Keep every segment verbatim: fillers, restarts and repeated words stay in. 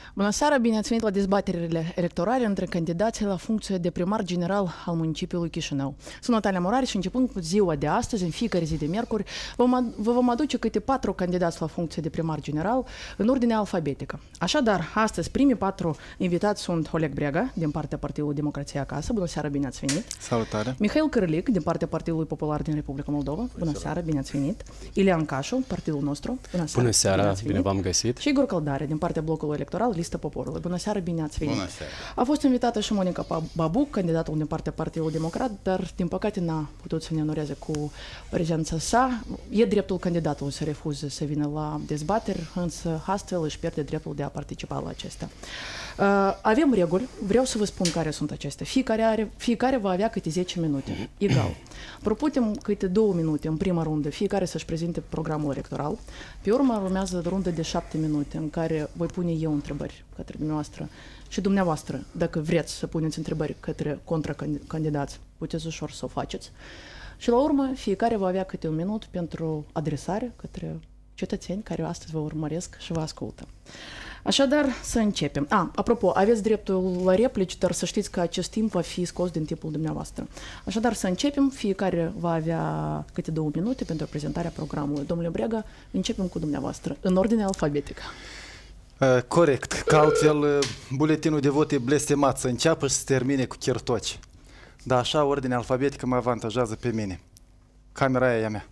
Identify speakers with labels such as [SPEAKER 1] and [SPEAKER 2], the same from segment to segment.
[SPEAKER 1] Bună seara, bine ați venit la dezbaterile electorale între candidații la funcție de primar general al municipiului Chișinău. Sunt Natalia Morari și începând cu ziua de astăzi, în fiecare zi de miercuri, vă vom aduce câte patru candidați la funcție de primar general în ordine alfabetică. Așadar, astăzi primii patru invitați sunt Oleg Brega, din partea Partidului Democrația Acasă. Bună seara, bine ați venit!
[SPEAKER 2] Salutare!
[SPEAKER 1] Mihail Cârlic, din partea Partidului Popular din Republica Moldova. Bună seara, bine ați venit! Ilian Cașu, partidul nostru. Bună seara,
[SPEAKER 3] Bună seara, bine v-am găsit!
[SPEAKER 1] Și Igor Căldare, din partea blocului electoral Lista Poporului. Bună seara, bine ați venit!
[SPEAKER 2] Bună seara!
[SPEAKER 1] A fost invitată și Monica Babuc, candidatul din partea Partidului Democrat, dar din păcate n-a putut să ne onoreze cu prezența sa. E dreptul candidatului să refuze să vină la dezbateri, însă astfel își pierde dreptul de a participa la acestea. Uh, avem reguli, vreau să vă spun care sunt acestea. Fiecare, are, fiecare va avea câte zece minute, egal. Propunem câte două minute în prima rundă, fiecare să-și prezinte programul electoral. Pe urmă urmează rundă de șapte minute în care voi pune eu întrebări către dumneavoastră și dumneavoastră, dacă vreți să puneți întrebări către contracandidați, puteți ușor să o faceți. Și la urmă, fiecare va avea câte un minut pentru adresare către cetățeni care astăzi vă urmăresc și vă ascultă. Așadar, să începem. A, apropo, aveți dreptul la replici, dar să știți că acest timp va fi scos din timpul dumneavoastră. Așadar, să începem. Fiecare va avea câte două minute pentru prezentarea programului. Domnule Brega, începem cu dumneavoastră, în ordine alfabetică.
[SPEAKER 2] Uh, corect, că altfel uh, buletinul de vot e blestemat să înceapă și să termine cu chertoci. Dar așa, ordinea alfabetică mă avantajează pe mine. Camera aia e a mea.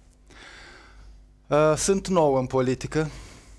[SPEAKER 2] Uh, sunt nou în politică.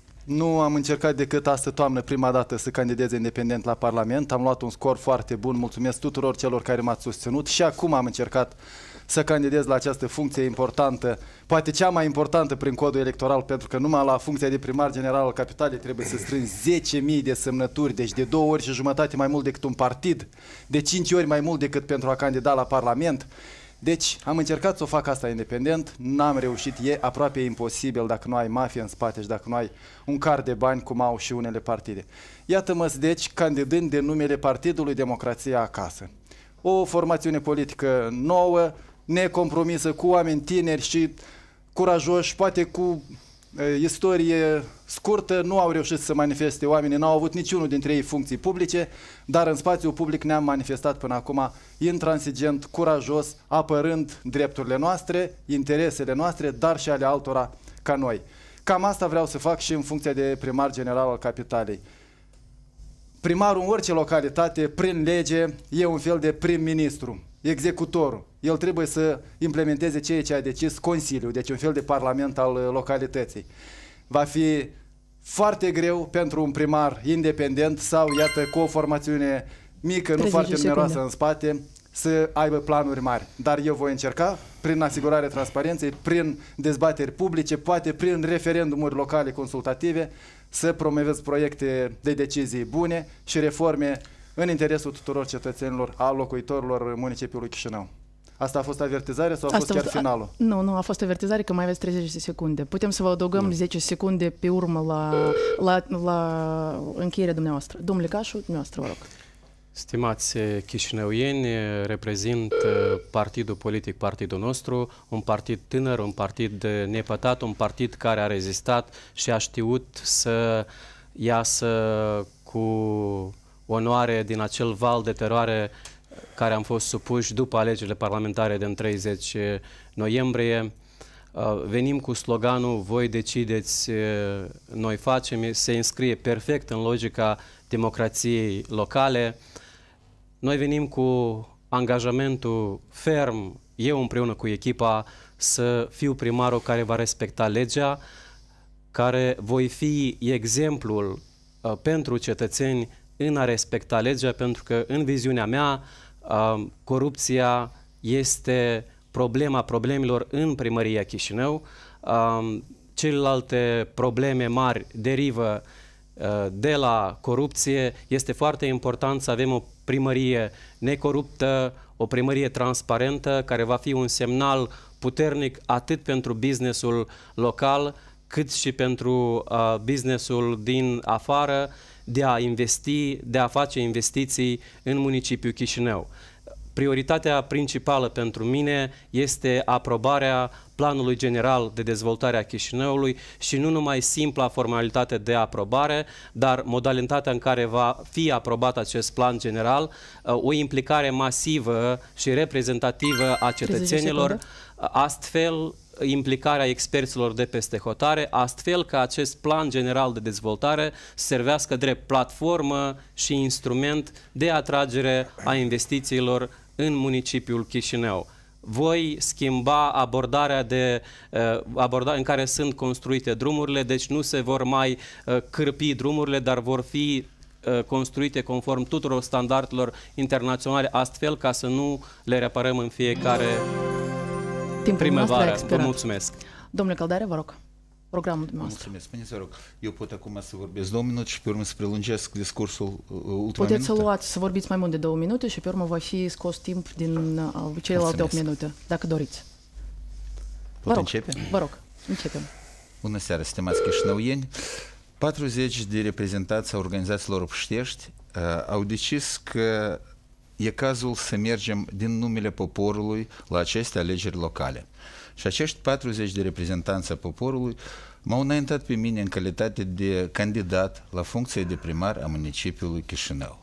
[SPEAKER 2] Nu am încercat decât astă toamnă prima dată să candidez independent la Parlament. Am luat un scor foarte bun, mulțumesc tuturor celor care m-ați susținut și acum am încercat să candidez la această funcție importantă, poate cea mai importantă prin codul electoral, pentru că numai la funcția de primar general al capitalei trebuie să strângi zece mii de semnături, deci de două ori și jumătate mai mult decât un partid, de cinci ori mai mult decât pentru a candida la Parlament. Deci am încercat să o fac asta independent, n-am reușit, e aproape imposibil dacă nu ai mafie în spate și dacă nu ai un car de bani cum au și unele partide. Iată-mă, deci, candidând de numele Partidului Democrația Acasă. O formațiune politică nouă, necompromisă, cu oameni tineri și curajoși, poate cu e, istorie scurtă, nu au reușit să manifeste oamenii, n-au avut niciunul dintre ei funcții publice, dar în spațiul public ne-am manifestat până acum intransigent, curajos, apărând drepturile noastre, interesele noastre, dar și ale altora ca noi. Cam asta vreau să fac și în funcția de primar general al capitalei. Primarul în orice localitate, prin lege, e un fel de prim-ministru, executorul. El trebuie să implementeze ceea ce a decis Consiliul, deci un fel de parlament al localității. Va fi foarte greu pentru un primar independent sau, iată, cu o formațiune mică, nu foarte numeroasă în spate, să aibă planuri mari. Dar eu voi încerca, prin asigurarea transparenței, prin dezbateri publice, poate prin referendumuri locale consultative, să promovez proiecte de decizii bune și reforme în interesul tuturor cetățenilor, al locuitorilor municipiului Chișinău. Asta a fost avertizare sau a fost chiar finalul?
[SPEAKER 1] A, nu, nu, a fost avertizare că mai aveți treizeci de secunde. Putem să vă adăugăm nu. zece secunde pe urmă la, la, la încheierea dumneavoastră. Domnule Cașu, dumneavoastră, vă rog.
[SPEAKER 3] Stimați chișinăuieni, reprezint partidul politic, partidul nostru, un partid tânăr, un partid nepătat, un partid care a rezistat și a știut să iasă cu onoare din acel val de teroare care am fost supuși după alegerile parlamentare din treizeci noiembrie. Venim cu sloganul "Voi decideți, noi facem", se înscrie perfect în logica democrației locale. Noi venim cu angajamentul ferm, eu împreună cu echipa, să fiu primarul care va respecta legea, care voi fi exemplul uh, pentru cetățeni în a respecta legea, pentru că în viziunea mea uh, corupția este problema problemelor în primăria Chișinău. Uh, celelalte probleme mari derivă de la corupție. Este foarte important să avem o primărie necoruptă, o primărie transparentă, care va fi un semnal puternic atât pentru businessul local, cât și pentru uh, businessul din afară, de a investi, de a face investiții în municipiul Chișinău. prioritatea principală pentru mine este aprobarea Planului General de Dezvoltare a Chișinăului și nu numai simpla formalitate de aprobare, dar modalitatea în care va fi aprobat acest plan general, o implicare masivă și reprezentativă a cetățenilor, astfel implicarea experților de peste hotare, astfel că acest plan general de dezvoltare servească drept platformă și instrument de atragere a investițiilor în municipiul Chișinău. Voi schimba abordarea de, uh, abordare în care sunt construite drumurile, deci nu se vor mai uh, cârpi drumurile, dar vor fi uh, construite conform tuturor standardelor internaționale, astfel ca să nu le reparăm în fiecare primăvară. Vă mulțumesc.
[SPEAKER 1] Domnule Căldare, vă rog. Programul dumneavoastră.
[SPEAKER 4] Mulțumesc. Spuneți, vă rog, eu pot acum să vorbesc două minute și pe urmă să prelungesc discursul ultima
[SPEAKER 1] Puteți
[SPEAKER 4] minută?
[SPEAKER 1] să luați, să vorbiți mai mult de două minute și pe urmă va fi scos timp din uh, celelalte opt minute, dacă doriți.
[SPEAKER 4] Pot începe?
[SPEAKER 1] Vă rog, începem.
[SPEAKER 4] Bună seara, stimați chișinăuieni. patruzeci de reprezentanți a organizațiilor obștești uh, au decis că e cazul să mergem din numele poporului la aceste alegeri locale. Și acești patruzeci de reprezentanți a poporului m-au înaintat pe mine în calitate de candidat la funcție de primar a municipiului Chișinău.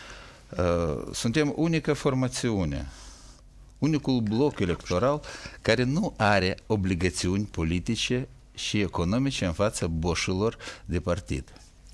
[SPEAKER 4] Suntem unica formațiune, unicul bloc electoral care nu are obligațiuni politice și economice în fața boșilor de partid.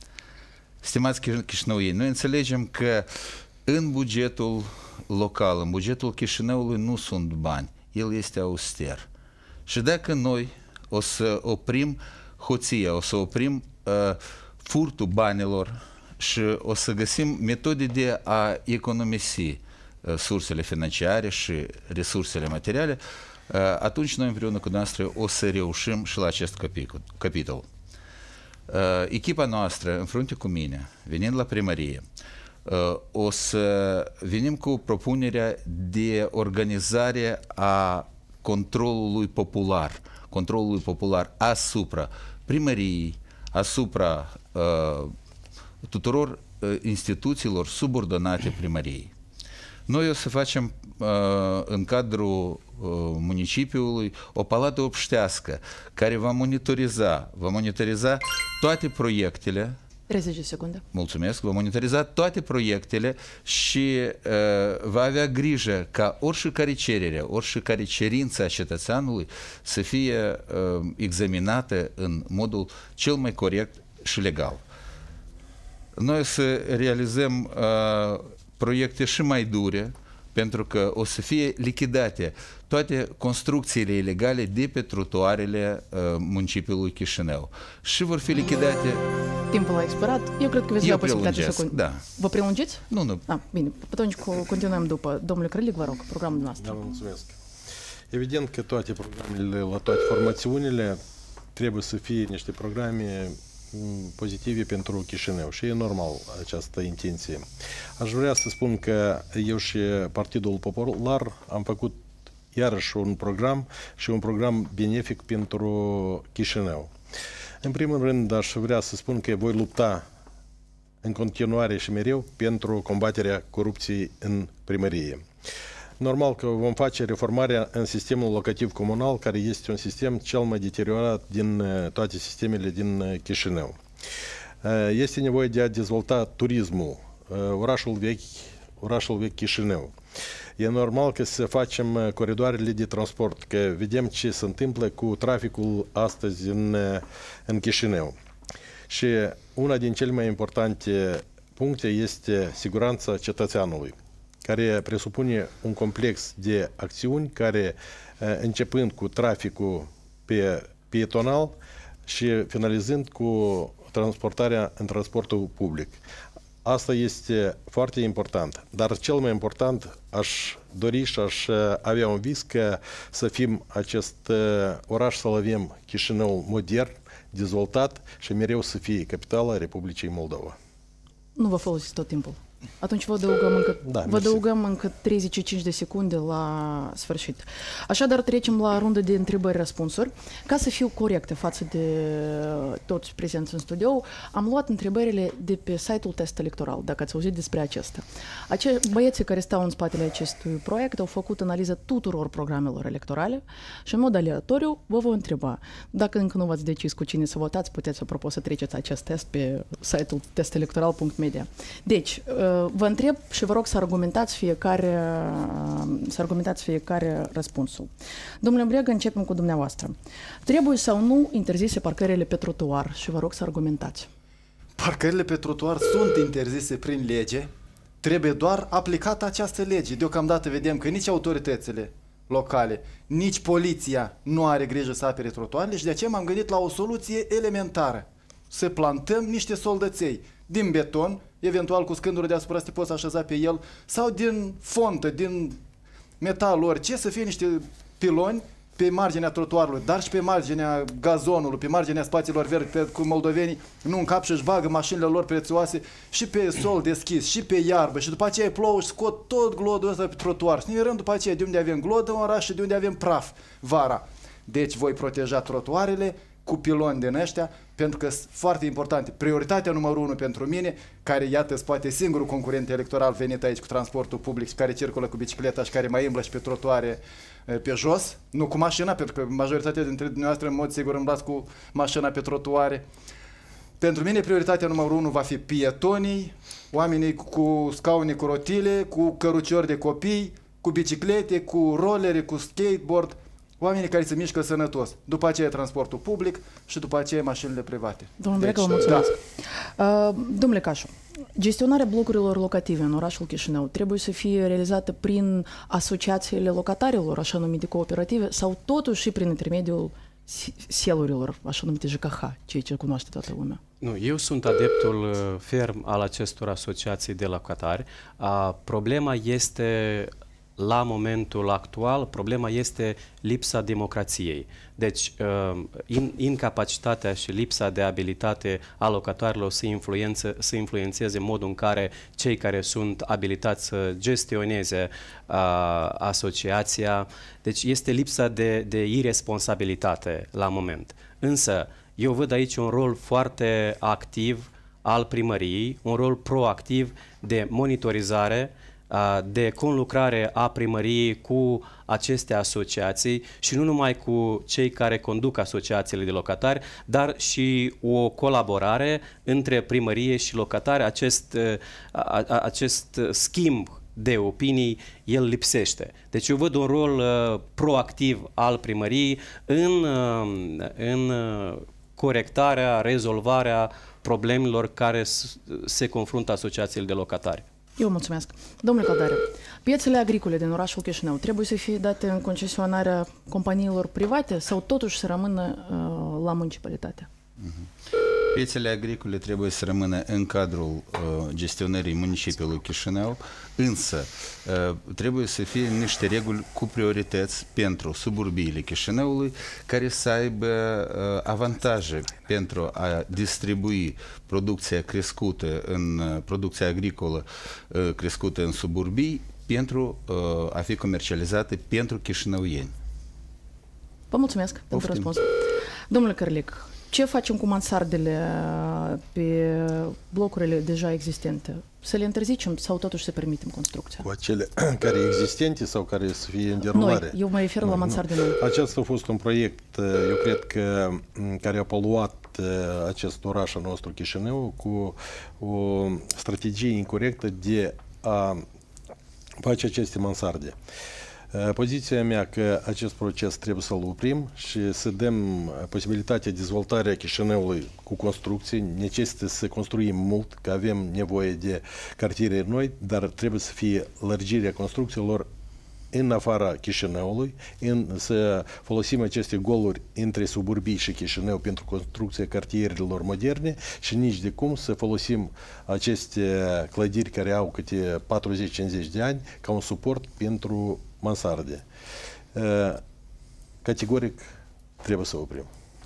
[SPEAKER 4] Stimați chișinăuieni, noi înțelegem că în bugetul local, în bugetul Chișinăului nu sunt bani, el este auster. Și dacă noi o să oprim hoția, o să oprim uh, furtul banilor și o să găsim metode de a economisi uh, sursele financiare și resursele materiale, uh, atunci noi împreună cu noastră o să reușim și la acest capitol. Uh, echipa noastră, în frunte cu mine, venind la primărie, uh, o să venim cu propunerea de organizare a controlului popular, controlului popular asupra primăriei, asupra uh, tuturor uh, instituțiilor subordonate primăriei. Noi o să facem uh, în cadrul uh, municipiului o palată obștească care va monitoriza, va monitoriza toate proiectele.
[SPEAKER 1] treizeci de secunde.
[SPEAKER 4] Mulțumesc, va monitoriza toate proiectele și uh, va avea grijă ca oricare cerere, oricare cerință a cetățeanului să fie uh, examinată în modul cel mai corect și legal. Noi o să realizăm uh, proiecte și mai dure, pentru că o să fie lichidate toate construcțiile ilegale de pe trotuarele uh, municipiului Chișinău. Și vor fi lichidate...
[SPEAKER 1] Timpul a expirat. Eu cred că veți lua posibilitatea să secunde.
[SPEAKER 4] Da.
[SPEAKER 1] Vă prelungiți?
[SPEAKER 4] Nu, nu.
[SPEAKER 1] Ah, bine, atunci continuăm după. Domnule Crălic, vă rog, programul nostru.
[SPEAKER 5] Da, vă mulțumesc. Evident că toate programele, la toate formațiunile, trebuie să fie niște programe pozitive pentru Chișinău și e normal această intenție. Aș vrea să spun că eu și Partidul Popular am făcut iarăși un program și un program benefic pentru Chișinău. În primul rând aș vrea să spun că voi lupta în continuare și mereu pentru combaterea corupției în primărie. Normal că vom face reformarea în sistemul locativ comunal, care este un sistem cel mai deteriorat din toate sistemele din Chișinău. Este nevoie de a dezvolta turismul, orașul vechi, orașul vechi Chișinău. E normal că să facem coridoarele de transport, că vedem ce se întâmplă cu traficul astăzi în, în Chișinău. Și una din cele mai importante puncte este siguranța cetățeanului, care presupune un complex de acțiuni care, începând cu traficul pe pietonal și finalizând cu transportarea în transportul public. Asta este foarte important, dar cel mai important aș dori și aș avea un vis că să fim acest oraș, să-l avem Chișinău modern, dezvoltat și mereu să fie capitala Republicii Moldova.
[SPEAKER 1] Nu vă folosiți tot timpul. Atunci vă adăugăm încă,
[SPEAKER 5] Da,
[SPEAKER 1] vă adăugăm încă treizeci și cinci de secunde la sfârșit. Așadar, trecem la rundă de întrebări-răspunsuri. Ca să fiu corectă față de toți prezenți în studio, am luat întrebările de pe site-ul Test Electoral, dacă ați auzit despre acesta. Ace- băieții care stau în spatele acestui proiect au făcut analiză tuturor programelor electorale și în mod aleatoriu vă voi întreba. Dacă încă nu v-ați decis cu cine să votați, puteți, apropo, să treceți acest test pe site-ul test electoral punct media. Deci, vă întreb și vă rog să argumentați fiecare, să argumentați fiecare răspunsul. Domnule Bregă, începem cu dumneavoastră. Trebuie sau nu interzise parcările pe trotuar? Și vă rog să argumentați.
[SPEAKER 2] Parcările pe trotuar sunt interzise prin lege, trebuie doar aplicată această lege. Deocamdată vedem că nici autoritățile locale, nici poliția nu are grijă să apere trotuarele și de aceea m-am gândit la o soluție elementară. Să plantăm niște soldăței din beton, eventual cu scândură deasupra să te poți așeza pe el, sau din fontă, din metal, orice, să fie niște piloni pe marginea trotuarului, dar și pe marginea gazonului, pe marginea spațiilor verzi, pe cum moldovenii nu încap și își bagă mașinile lor prețioase și pe sol deschis, și pe iarbă, și după aceea plouă și scot tot glodul ăsta pe trotuar. Și ne mirăm după aceea de unde avem glodă în oraș și de unde avem praf vara. Deci voi proteja trotuarele cu piloni din ăștia, pentru că sunt foarte importante. Prioritatea numărul unu pentru mine, care iată poate singurul concurent electoral venit aici cu transportul public și care circulă cu bicicleta și care mai îmblă și pe trotuare pe jos, nu cu mașina, pentru că majoritatea dintre dumneavoastră în mod sigur îmblați cu mașina pe trotuare. Pentru mine prioritatea numărul unu va fi pietonii, oamenii cu scaune cu rotile, cu căruciori de copii, cu biciclete, cu rolere, cu skateboard, oamenii care se mișcă sănătos. După aceea transportul public și după aceea mașinile private.
[SPEAKER 1] Domnule Bregă, vă mulțumesc. Da. Uh, domnule Cașu, gestionarea blocurilor locative în orașul Chișinău trebuie să fie realizată prin asociațiile locatarilor, așa numite cooperative, sau totuși și prin intermediul selurilor, așa numite J K H, ceea ce cunoaște toată lumea?
[SPEAKER 3] Nu, eu sunt adeptul ferm al acestor asociații de locatari. Uh, problema este... La momentul actual, problema este lipsa democrației. Deci, incapacitatea și lipsa de abilitate a locatarilor să, influențe, să influențeze modul în care cei care sunt abilitați să gestioneze uh, asociația. Deci, este lipsa de, de irresponsabilitate la moment. Însă, eu văd aici un rol foarte activ al primăriei, un rol proactiv de monitorizare, de conlucrare a primăriei cu aceste asociații și nu numai cu cei care conduc asociațiile de locatari, dar și o colaborare între primărie și locatari. Acest, acest schimb de opinii, el lipsește. Deci eu văd un rol uh, proactiv al primăriei în, uh, în uh, corectarea, rezolvarea problemelor care se confruntă asociațiile de locatari.
[SPEAKER 1] Eu mulțumesc. Domnule Caldare, piețele agricole din orașul Chișinău trebuie să fie date în concesionarea companiilor private sau totuși să rămână uh, la municipalitate?
[SPEAKER 4] Uh-huh. Piețele agricole trebuie să rămână în cadrul uh, gestionării municipiului Chișinău, însă uh, trebuie să fie niște reguli cu priorități pentru suburbiile Chișinăului, care să aibă uh, avantaje pentru a distribui producția crescută în uh, producția agricolă uh, crescută în suburbii pentru uh, a fi comercializată pentru chișinăuieni.
[SPEAKER 1] Vă mulțumesc pentru răspuns. Domnule Cărlic, ce facem cu mansardele pe blocurile deja existente? Să le interzicem sau totuși să permitem construcția?
[SPEAKER 5] Cu acele care existente sau care să fie în derulare?
[SPEAKER 1] Noi, eu mă refer la mansarde noi.
[SPEAKER 5] Acesta a fost un proiect, eu cred că, care a poluat acest oraș al nostru Chișinău cu o strategie incorrectă de a face aceste mansarde. Poziția mea că acest proces trebuie să-l oprim și să dăm posibilitatea dezvoltării Chișinăului cu construcții. Necesită să construim mult, că avem nevoie de cartiere noi, dar trebuie să fie lărgirea construcțiilor în afara Chișinăului, în, să folosim aceste goluri între suburbii și Chișinău pentru construcția cartierelor moderne și nici de cum să folosim aceste clădiri care au câte patruzeci cincizeci de ani ca un suport pentru mansarde. Categoric trebuie să oprim.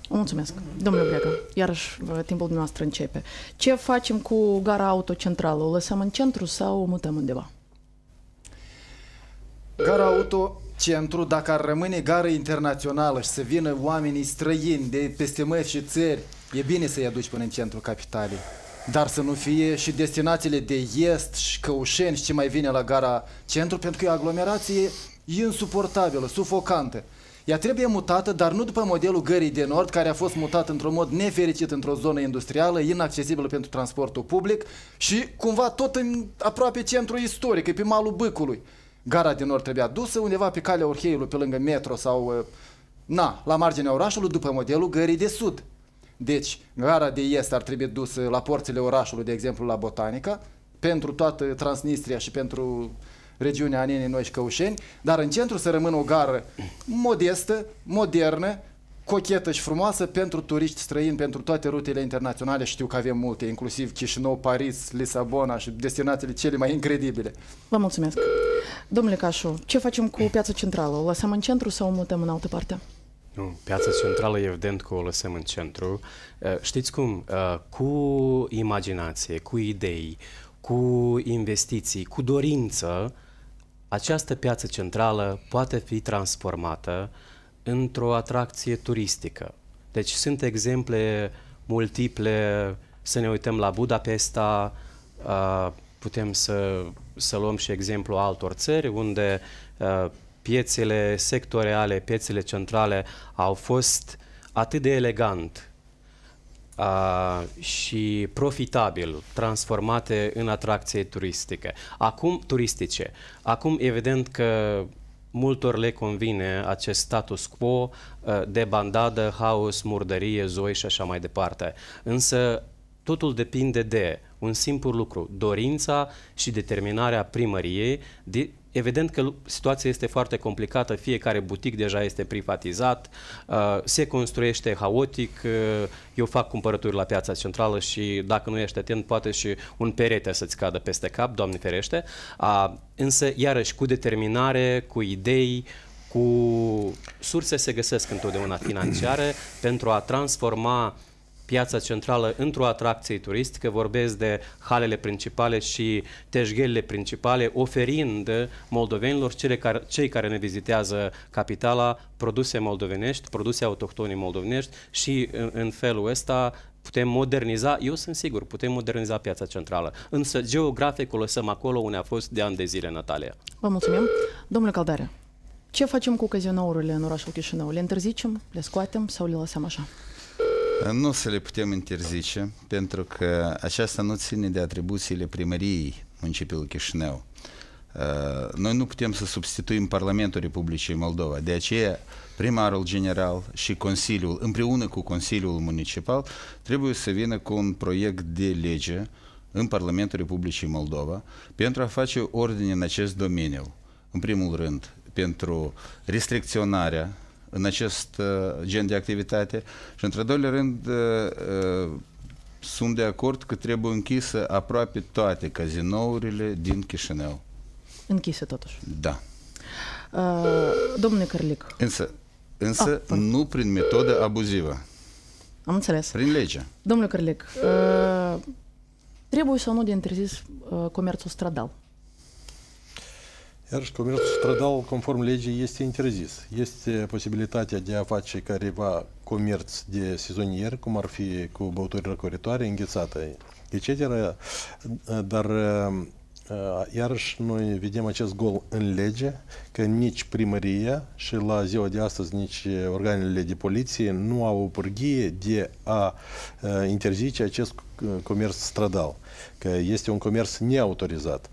[SPEAKER 1] Mulțumesc. Domnule Brega, iarăși timpul dumneavoastră începe. Ce facem cu gara autocentrală? O lăsăm în centru sau o mutăm undeva?
[SPEAKER 2] Gara auto centru, dacă ar rămâne gară internațională și să vină oamenii străini de peste mări și țări, e bine să-i aduci până în centrul capitalei. Dar să nu fie și destinațiile de est și Căușeni și ce mai vine la gara centru, pentru că e o aglomerație insuportabilă, sufocantă. Ea trebuie mutată, dar nu după modelul Gării de Nord, care a fost mutat într-un mod nefericit într-o zonă industrială, inaccesibilă pentru transportul public și cumva tot în aproape centru istoric, e pe malul Bâcului. Gara de Nord trebuia dusă undeva pe calea Orheiului, pe lângă metro sau, na, la marginea orașului, după modelul Gării de Sud. Deci, gara de est ar trebui dusă la porțile orașului, de exemplu la Botanica, pentru toată Transnistria și pentru regiunea Anenii Noi și Căușeni, dar în centru să rămână o gară modestă, modernă, cochetă și frumoasă pentru turiști străini, pentru toate rutele internaționale. Știu că avem multe, inclusiv Chișinău, Paris, Lisabona și destinațiile cele mai incredibile.
[SPEAKER 1] Vă mulțumesc. Domnule Cașu, ce facem cu piața centrală? O lăsăm în centru sau o mutăm în altă parte?
[SPEAKER 3] Nu, piața centrală evident că o lăsăm în centru. Știți cum? Cu imaginație, cu idei, cu investiții, cu dorință, această piață centrală poate fi transformată într-o atracție turistică. Deci sunt exemple multiple, să ne uităm la Budapesta, putem să, să luăm și exemplu altor țări unde piețele sectoriale, piețele centrale au fost atât de elegant Uh, și profitabil transformate în atracție turistică. Acum, turistice. Acum, evident că multor le convine acest status quo uh, de bandadă, haos, murdărie, zoi și așa mai departe. Însă, totul depinde de un simplu lucru, dorința și determinarea primăriei. De, evident că situația este foarte complicată, fiecare butic deja este privatizat, uh, se construiește haotic, uh, eu fac cumpărături la piața centrală și dacă nu ești atent, poate și un perete să-ți cadă peste cap, Doamne ferește, uh, însă iarăși cu determinare, cu idei, cu surse se găsesc întotdeauna financiare pentru a transforma piața centrală într-o atracție turistică, vorbesc de halele principale și teșghelile principale, oferind moldovenilor, cele care, cei care ne vizitează capitala, produse moldovenești, produse autohtone moldovenești și în, în felul ăsta putem moderniza, eu sunt sigur, putem moderniza piața centrală. Însă geografic o lăsăm acolo unde a fost de ani de zile, Natalia.
[SPEAKER 1] Vă mulțumim. Domnule Caldare, ce facem cu cazinourile în orașul Chișinău? Le interzicem, le scoatem sau le lăsăm așa?
[SPEAKER 4] Nu să le putem interzice, pentru că aceasta nu ține de atribuțiile primăriei municipiului Chișinău. Noi nu putem să substituim Parlamentul Republicii Moldova. De aceea, primarul general și Consiliul, împreună cu Consiliul Municipal, trebuie să vină cu un proiect de lege în Parlamentul Republicii Moldova pentru a face ordine în acest domeniu. În primul rând, pentru restricționarea în acest uh, gen de activitate și, într-al doilea rând, uh, uh, sunt de acord că trebuie închisă aproape toate cazinourile din Chișinău.
[SPEAKER 1] Închise, totuși.
[SPEAKER 4] Da.
[SPEAKER 1] Uh, domnule Cărlic.
[SPEAKER 4] Însă, însă ah, nu prin metodă abuzivă.
[SPEAKER 1] Am înțeles.
[SPEAKER 4] Prin lege.
[SPEAKER 1] Domnule Cărlic, uh, trebuie sau nu de interzis uh, comerțul stradal?
[SPEAKER 5] Iarăși, comerțul stradal, conform legii, este interzis. Este posibilitatea de a face careva comerț de sezonier, cum ar fi cu băuturi răcoritoare, înghețată, et cetera. Dar, iarăși, noi vedem acest gol în lege, că nici primăria și la ziua de astăzi nici organele de poliție nu au o pârghie de a interzice acest comerț stradal, că este un comerț neautorizat.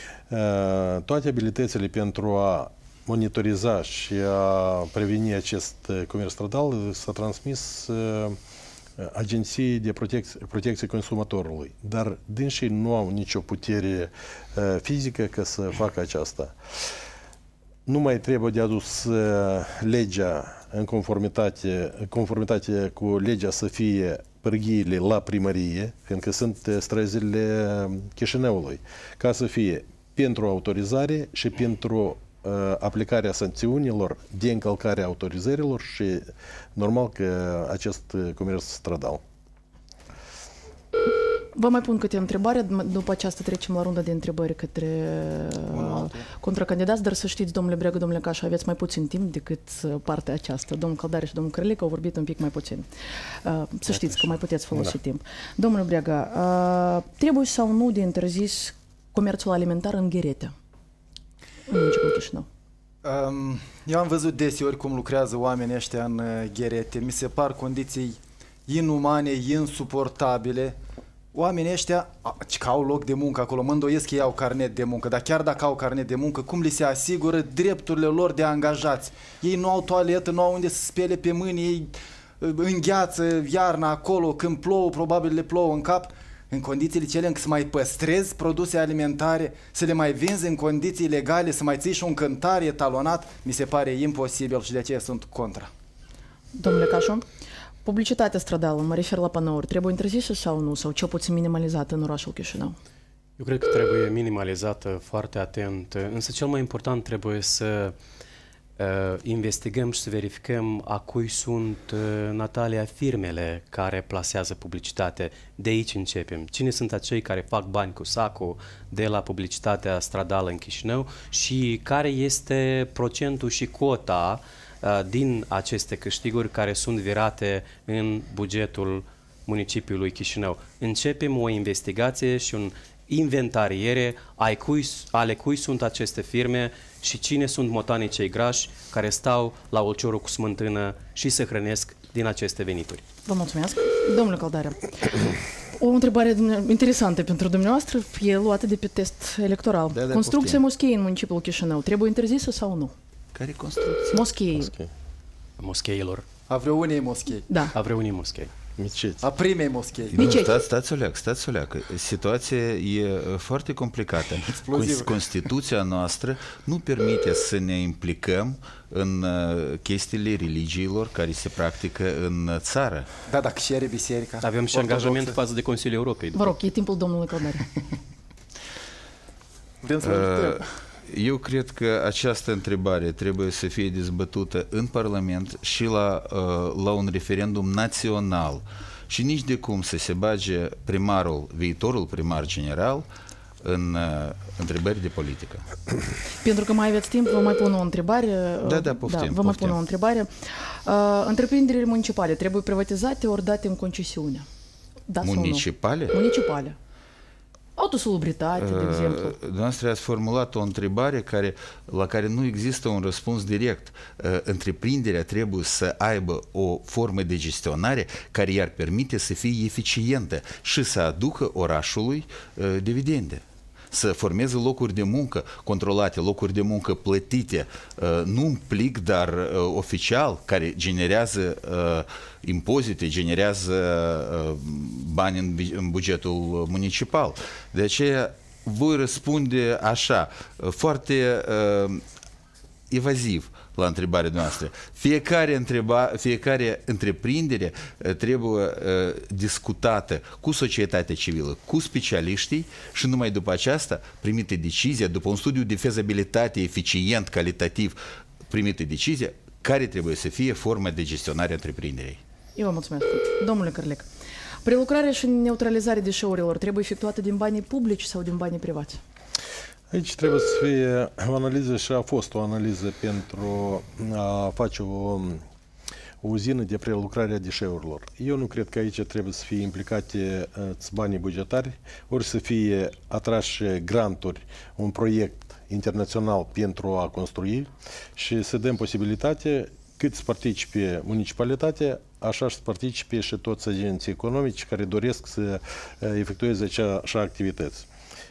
[SPEAKER 5] Toate abilitățile pentru a monitoriza și a preveni acest comerț stradal s-a transmis Agenției de Protecție, Protecție Consumatorului, dar dânsii nu au nicio putere fizică ca să facă aceasta. Nu mai trebuie de adus legea în conformitate, în conformitate cu legea să fie pârghiile la primărie, fiindcă sunt străzile Chișinăului, ca să fie pentru autorizare și pentru uh, aplicarea sancțiunilor de încălcarea autorizărilor și normal că acest comerț stradal.
[SPEAKER 1] Vă mai pun câte întrebare, după aceasta trecem la runda de întrebări către contracandidați, dar să știți, domnule Breagă, domnule Cașu, aveți mai puțin timp decât partea aceasta. Domnul Căldare și domnul Crălic au vorbit un pic mai puțin. Să știți că mai puteți folosi da. timp. Domnule Breagă, trebuie sau nu de interzis comerțul alimentar în Gherete, în municipiul Chișinău?
[SPEAKER 2] Eu am văzut deseori cum lucrează oamenii ăștia în Gherete. Mi se par condiții inumane, insuportabile. Oamenii ăștia că au loc de muncă acolo, mă îndoiesc că ei au carnet de muncă, dar chiar dacă au carnet de muncă, cum li se asigură drepturile lor de angajați? Ei nu au toaletă, nu au unde să spele pe mâini, ei îngheață iarna acolo, când plouă, probabil le plouă în cap. În condițiile cele încă să mai păstrezi produse alimentare, să le mai vinzi în condiții legale, să mai ții și un cântar etalonat, mi se pare imposibil și de aceea sunt contra.
[SPEAKER 1] Domnule Cașu, publicitatea stradală, mă refer la panouri, trebuie interzisă sau nu? Sau cel puțin minimalizată în orașul Chișinău?
[SPEAKER 3] Eu cred că trebuie minimalizată foarte atent, însă cel mai important trebuie să uh, investigăm și să verificăm a cui sunt, uh, Natalia, firmele care plasează publicitate. De aici începem. Cine sunt acei care fac bani cu sacul de la publicitatea stradală în Chișinău și care este procentul și cota din aceste câștiguri care sunt virate în bugetul municipiului Chișinău. Începem o investigație și un inventariere ale cui, ale cui sunt aceste firme și cine sunt motanii cei grași care stau la ulciorul cu smântână și se hrănesc din aceste venituri.
[SPEAKER 1] Vă mulțumesc. Domnule Căldare, o întrebare interesantă pentru dumneavoastră e luată de pe test electoral.
[SPEAKER 4] Da, da,
[SPEAKER 1] Construcția moschei în municipiul Chișinău trebuie interzisă sau nu?
[SPEAKER 4] Care construcție?
[SPEAKER 1] Moschei.
[SPEAKER 5] Moschei.
[SPEAKER 3] Moscheilor.
[SPEAKER 2] A vreunei moschei.
[SPEAKER 1] Da.
[SPEAKER 3] A vreunii moschei.
[SPEAKER 5] Miceți.
[SPEAKER 2] A primei moschei.
[SPEAKER 4] Nu, stați, stați o leacă, stați o leacă. Situația e foarte complicată.
[SPEAKER 2] Explozivă.
[SPEAKER 4] Constituția noastră nu permite să ne implicăm în chestiile religiilor care se practică în țară.
[SPEAKER 2] Da, dacă și are biserica.
[SPEAKER 3] Avem și angajament față de Consiliul Europei.
[SPEAKER 1] Vă rog, e timpul domnului Căldare.
[SPEAKER 2] Vrem să vă
[SPEAKER 4] Eu cred că această întrebare trebuie să fie dezbătută în Parlament și la, la un referendum național și nici de cum să se bage primarul, viitorul primar general în întrebări de politică.
[SPEAKER 1] Pentru că mai aveți timp, vă mai pun o întrebare.
[SPEAKER 4] Da, da, poftim.
[SPEAKER 1] Da, vă
[SPEAKER 4] poftim.
[SPEAKER 1] mai pun o întrebare. Uh, întreprinderile municipale trebuie privatizate ori date în concesiune? Da
[SPEAKER 4] Municipale?
[SPEAKER 1] Sau nu? Municipale. Autosolubritate, de exemplu.
[SPEAKER 4] Dumneavoastră ați formulat o întrebare care, la care nu există un răspuns direct. Întreprinderea trebuie să aibă o formă de gestionare care i-ar permite să fie eficientă și să aducă orașului dividende. Să formeze locuri de muncă controlate, locuri de muncă plătite, nu un plic, dar oficial, care generează impozite, generează bani în bugetul municipal. De aceea voi răspunde așa, foarte evaziv la întrebarea noastră. Fiecare, întreba, fiecare întreprindere trebuie uh, discutată cu societatea civilă, cu specialiștii și numai după aceasta primită decizia, după un studiu de fezabilitate eficient, calitativ, primită decizia care trebuie să fie forma de gestionare a întreprinderii.
[SPEAKER 1] Eu vă mulțumesc. Domnule Crălic, prelucrarea și neutralizarea deșeurilor trebuie efectuată din banii publici sau din banii privați?
[SPEAKER 5] Aici trebuie să fie o analiză și a fost o analiză pentru a face o, o uzină de prelucrare a deșeurilor. Eu nu cred că aici trebuie să fie implicate banii bugetari, ori să fie atrași granturi, un proiect internațional pentru a construi și să dăm posibilitate cât să participe municipalitatea, așa să participe și toți agenții economici care doresc să efectueze așa activități.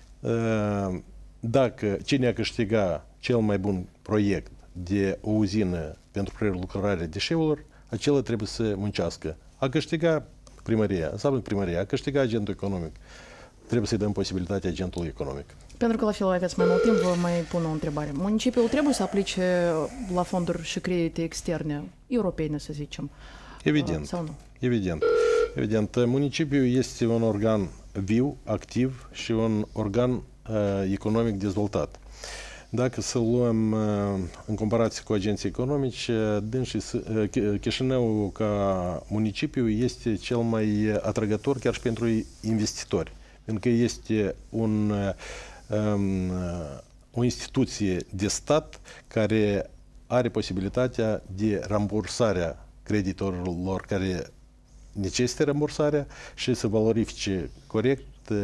[SPEAKER 5] Dacă cine a câștigat cel mai bun proiect de o uzină pentru prelucrarea deșeurilor, acela trebuie să muncească. A câștiga primăria, înseamnă primăria, a câștiga agentul economic. Trebuie să-i dăm posibilitatea agentului economic.
[SPEAKER 1] Pentru că la fel aveți mai mult timp, vă mai pun o întrebare. Municipiul trebuie să aplice la fonduri și credite externe, europene, să zicem?
[SPEAKER 5] Evident.
[SPEAKER 1] Sau nu?
[SPEAKER 5] Evident. Evident. Municipiul este un organ viu, activ și un organ economic dezvoltat. Dacă să luăm în comparație cu agenții economici, dânsii, Chișinău ca municipiu este cel mai atrăgător chiar și pentru investitori, pentru că este un, um, o instituție de stat care are posibilitatea de rambursarea creditorilor care necesită rambursarea și să valorifice corect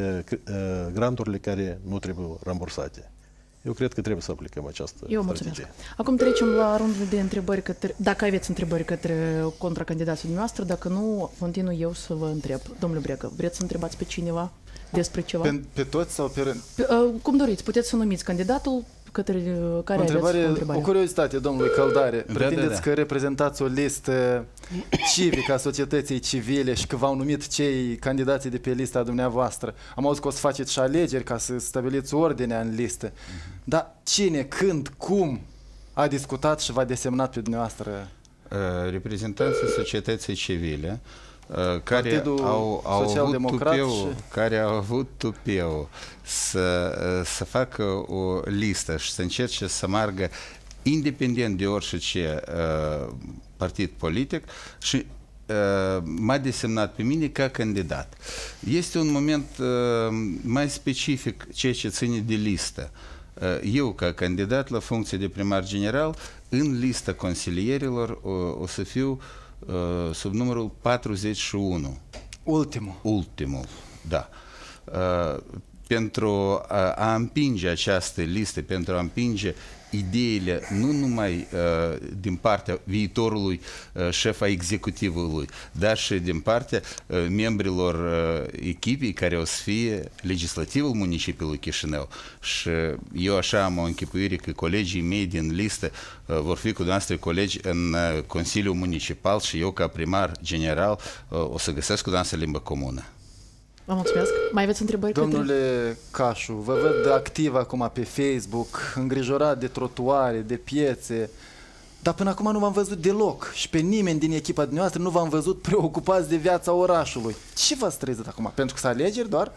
[SPEAKER 5] granturile care nu trebuie rambursate. Eu cred că trebuie să aplicăm această
[SPEAKER 1] Eu
[SPEAKER 5] strategie.
[SPEAKER 1] mulțumesc. Acum trecem la rundul de întrebări către, dacă aveți întrebări către contracandidații dumneavoastră, dacă nu, continui eu să vă întreb. Domnule Brega, vreți să întrebați pe cineva despre ceva?
[SPEAKER 2] Pe, pe toți sau pe rând?
[SPEAKER 1] Pe, uh, cum doriți, puteți să numiți candidatul către care
[SPEAKER 2] o întrebare,
[SPEAKER 1] aveți o întrebare.
[SPEAKER 2] O curiozitate, domnului Căldare.
[SPEAKER 4] Da,
[SPEAKER 2] Pretindeți
[SPEAKER 4] da, da.
[SPEAKER 2] că reprezentați o listă civică a societății civile și că v-au numit cei candidații de pe lista dumneavoastră. Am auzit că o să faceți și alegeri ca să stabiliți ordinea în listă. Uh-huh. Dar cine, când, cum a discutat și v-a desemnat pe dumneavoastră?
[SPEAKER 4] Reprezentanții societății civile care
[SPEAKER 2] Partidul
[SPEAKER 4] au, au avut
[SPEAKER 2] Social-Democrat
[SPEAKER 4] tupeu,
[SPEAKER 2] și...
[SPEAKER 4] care au avut tupeu să, să facă o listă și să încerce să meargă independent de orice uh, partid politic și uh, m-a desemnat pe mine ca candidat. Este un moment uh, mai specific ceea ce ține de listă. Uh, eu, ca candidat la funcție de primar general, în lista consilierilor o, o să fiu uh, sub numărul patruzeci și unu.
[SPEAKER 2] Ultimul.
[SPEAKER 4] Ultimul, da. Uh, pentru a, a împinge această listă, pentru a împinge ideile nu numai uh, din partea viitorului uh, șef a executivului, dar și din partea uh, membrilor uh, echipei care o să fie legislativul municipiului Chișinău. Și eu așa am o închipuire că colegii mei din listă uh, vor fi cu dumneavoastră colegi în uh, Consiliul Municipal și eu ca primar general uh, o să găsesc cu dumneavoastră limbă comună.
[SPEAKER 1] Vă mulțumesc. Mai aveți întrebări?
[SPEAKER 2] Domnule
[SPEAKER 1] către...
[SPEAKER 2] Cașu, vă văd activ acum pe Facebook, îngrijorat de trotuare, de piețe, dar până acum nu v-am văzut deloc și pe nimeni din echipa dumneavoastră nu v-am văzut preocupați de viața orașului. Ce v-ați trezit acum? Pentru că s-a alegeri doar?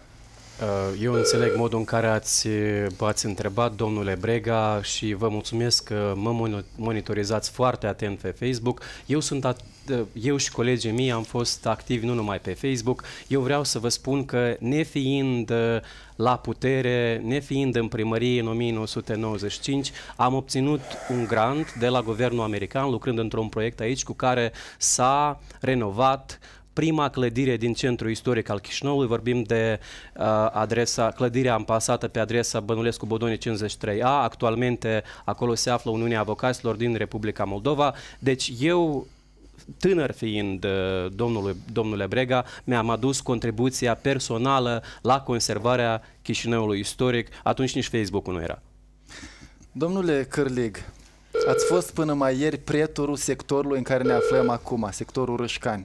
[SPEAKER 3] Eu înțeleg modul în care ați, ați întrebat, domnule Brega, și vă mulțumesc că mă monitorizați foarte atent pe Facebook. Eu sunt at eu și colegii mei am fost activi nu numai pe Facebook. Eu vreau să vă spun că, nefiind la putere, nefiind în primărie în o mie nouă sute nouăzeci și cinci, am obținut un grant de la guvernul american, lucrând într-un proiect aici, cu care s-a renovat prima clădire din centrul istoric al Chișinăului. Vorbim de uh, adresa, clădirea amplasată pe adresa Bănulescu Bodoni cincizeci și trei A. Actualmente acolo se află Uniunea Avocaților din Republica Moldova. Deci eu, tânăr fiind, domnule, domnule Brega, mi-am adus contribuția personală la conservarea Chișinăului istoric. Atunci nici Facebook-ul nu era.
[SPEAKER 2] Domnule Cârlig, ați fost până mai ieri pretorul sectorului în care ne aflăm acum, sectorul Râșcani.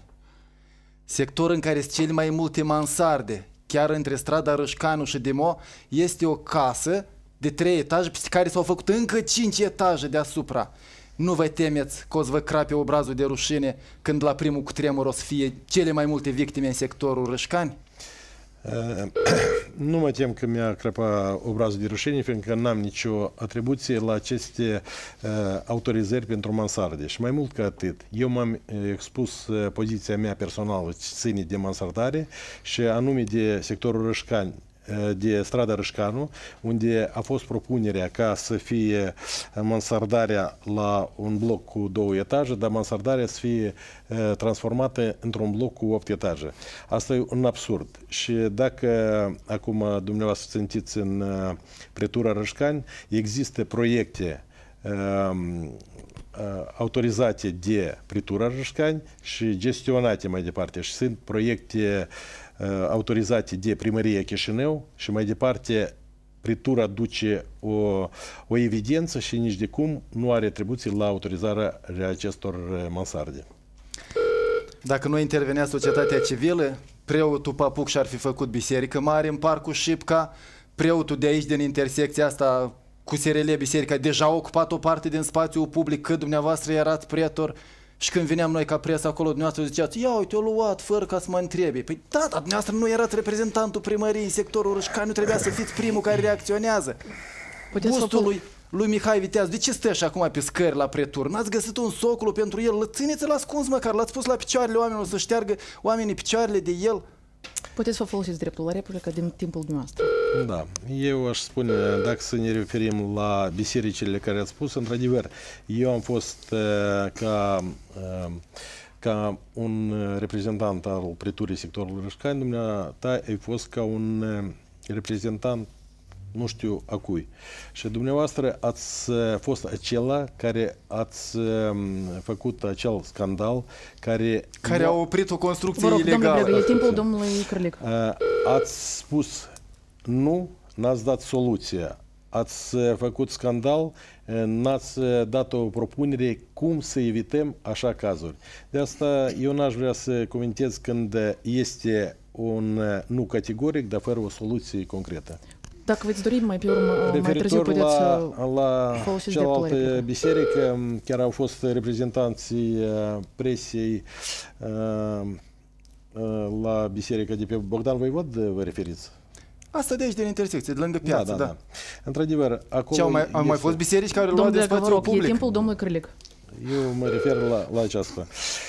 [SPEAKER 2] Sector în care sunt cele mai multe mansarde. Chiar între strada Râșcanu și Dimo este o casă de trei etaje, pe care s-au făcut încă cinci etaje deasupra. Nu vă temeți că o să vă crape obrazul de rușine când la primul cutremur o să fie cele mai multe victime în sectorul Râșcani?
[SPEAKER 5] Uh, nu mă tem că mi-a crăpat obrazul de rușine, fiindcă n-am nicio atribuție la aceste uh, autorizări pentru mansarde. Și mai mult ca atât, eu m-am expus uh, poziția mea personală ține de mansardare și anume de sectorul Râșcani, de strada Râșcanu, unde a fost propunerea ca să fie mansardarea la un bloc cu două etaje, dar mansardarea să fie transformată într-un bloc cu opt etaje. Asta e un absurd. Și dacă acum dumneavoastră țintiți în pretura Râșcani, există proiecte autorizate de pretura Râșcani și gestionate mai departe. Și sunt proiecte autorizate de primăria Chișinău și mai departe pretura duce o, o evidență și nici de cum nu are atribuții la autorizarea acestor mansarde.
[SPEAKER 2] Dacă nu intervenea societatea civilă, preotul Papuc și-ar fi făcut biserică mare în parcul Șipca, preotul de aici din intersecția asta cu S R L Biserica deja a ocupat o parte din spațiul public cât dumneavoastră erați pretor. Și când veneam noi ca presă acolo, dumneavoastră ziceați, ia uite, o luat fără ca să mă întrebi. Păi da, dar dumneavoastră nu erați reprezentantul primăriei în sectorul Râșcani, nu trebuia să fiți primul care reacționează. Gustul lui, lui Mihai Viteazu, de ce stă și acum pe scări la pretur? N-ați găsit un soclu pentru el? Țineți-l ascuns măcar, l-ați pus la picioarele oamenilor să șteargă oamenii picioarele de el.
[SPEAKER 1] Puteți să folosiți dreptul la replică din timpul dumneavoastră.
[SPEAKER 5] Da, eu aș spune, dacă să ne referim la bisericile care ați spus, într-adevăr, eu am fost uh, ca, uh, ca un reprezentant al preturii sectorului Rășcani, dumneata ai fost ca un uh, reprezentant nu știu a cui. Și dumneavoastră ați fost acela care ați făcut acel scandal care...
[SPEAKER 2] Care a oprit o construcție
[SPEAKER 1] Vă rog,
[SPEAKER 2] ilegală.
[SPEAKER 1] domnule Bregă, e timpul domnului Cârlic.
[SPEAKER 5] Ați spus nu, n-ați dat soluția. Ați făcut scandal, n-ați dat o propunere cum să evităm așa cazuri. De asta eu n-aș vrea să comentez când este un nu categoric, dar fără o soluție concretă.
[SPEAKER 1] Dacă veți dori mai pe urmă, mai târziu
[SPEAKER 5] Referitor
[SPEAKER 1] puteți
[SPEAKER 5] la,
[SPEAKER 1] să
[SPEAKER 5] la
[SPEAKER 1] folosiți dreptul la
[SPEAKER 5] cealaltă
[SPEAKER 1] replică.
[SPEAKER 5] biserică, chiar au fost reprezentanții presiei la biserica de pe Bogdan Voivod, vă referiți?
[SPEAKER 2] Asta de aici, din intersecție, de lângă piață, da.
[SPEAKER 5] da, da. Într-adevăr, acolo...
[SPEAKER 2] Ce, au mai,
[SPEAKER 5] este...
[SPEAKER 2] au mai fost biserici care au luat de
[SPEAKER 1] Domnule, vă
[SPEAKER 2] spațiul
[SPEAKER 1] rog,
[SPEAKER 2] public?
[SPEAKER 1] e timpul domnului Cârlic.
[SPEAKER 5] Eu mă refer la, la aceasta.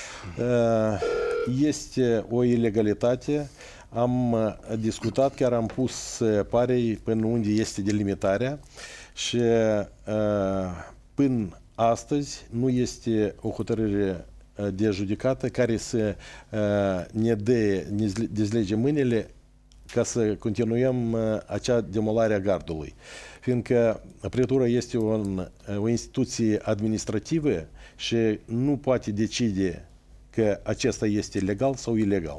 [SPEAKER 5] Este o ilegalitate. Am discutat, chiar am pus parei până unde este delimitarea și până astăzi nu este o hotărâre de judecată care să ne dă, ne dezlege mâinile ca să continuăm acea demolare a gardului. Fiindcă pretura este o, o instituție administrativă și nu poate decide că acesta este legal sau ilegal.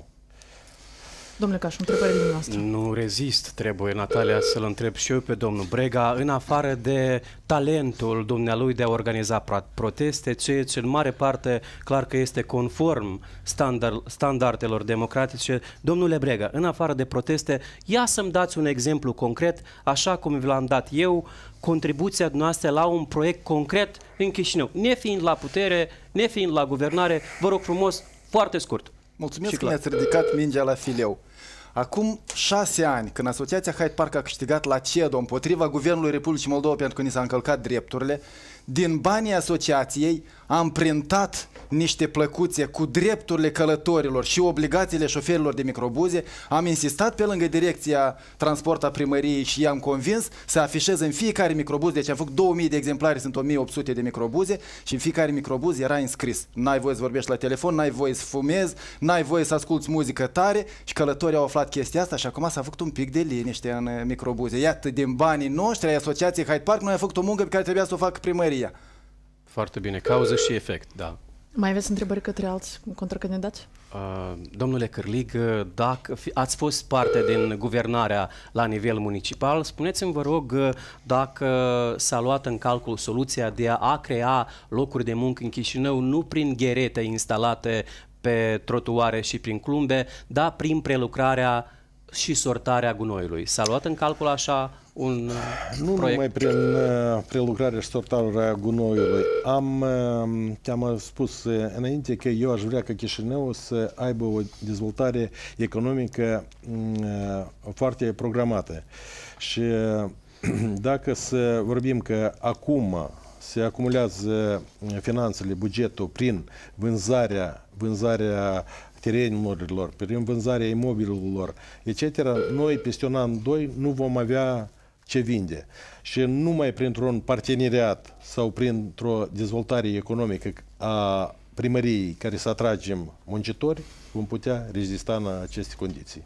[SPEAKER 1] Domnule Cașu, întrebările dumneavoastră.
[SPEAKER 3] Nu rezist, trebuie, Natalia, să-l întreb și eu pe domnul Brega, în afară de talentul dumnealui de a organiza proteste, ceea ce în mare parte clar că este conform standard, standardelor democratice. Domnule Brega, în afară de proteste, ia să-mi dați un exemplu concret, așa cum vi l-am dat eu, contribuția noastră la un proiect concret în Chișinău, nefiind la putere, nefiind la guvernare, vă rog frumos, foarte scurt.
[SPEAKER 2] Mulțumesc că mi-ați ridicat mingea la fileu. Acum șase ani, când Asociația Hyde Park a câștigat la CEDO împotriva Guvernului Republicii Moldova pentru că ni s-a încălcat drepturile, din banii asociației am printat niște plăcuțe cu drepturile călătorilor și obligațiile șoferilor de microbuze. Am insistat pe lângă direcția transport a primăriei și i-am convins să afișeze în fiecare microbuz, deci am făcut două mii de exemplare, sunt o mie opt sute de microbuze și în fiecare microbuz era înscris: n-ai voie să vorbești la telefon, n-ai voie să fumezi, n-ai voie să asculți muzică tare. Și călătorii au aflat chestia asta și acum s-a făcut un pic de liniște în microbuze. Iată, din banii noștri ai Asociației Hyde Park, noi am făcut o muncă pe care trebuia să o facă primăria.
[SPEAKER 3] Foarte bine, cauză și efect, da.
[SPEAKER 1] Mai aveți întrebări către alți contracandidați?
[SPEAKER 3] Uh, domnule Cârlig, dacă ați fost parte din guvernarea la nivel municipal, spuneți-mi, vă rog, dacă s-a luat în calcul soluția de a crea locuri de muncă în Chișinău, nu prin gherete instalate pe trotuare și prin clumbe, dar prin prelucrarea și sortarea gunoiului. S-a luat în calcul așa un
[SPEAKER 5] nu
[SPEAKER 3] proiect?
[SPEAKER 5] numai prin uh, prelucrarea și sortarea gunoiului. Am, uh, te-am spus uh, înainte că eu aș vrea ca Chișinău să aibă o dezvoltare economică uh, foarte programată. Și uh, dacă să vorbim că acum se acumulează finanțele, bugetul prin vânzarea, vânzarea terenurilor, prin vânzarea imobililor, et cetera, noi peste un an, doi, nu vom avea ce vinde. Și numai printr-un parteneriat sau printr-o dezvoltare economică a primăriei care să atragem muncitori, vom putea rezista în aceste condiții.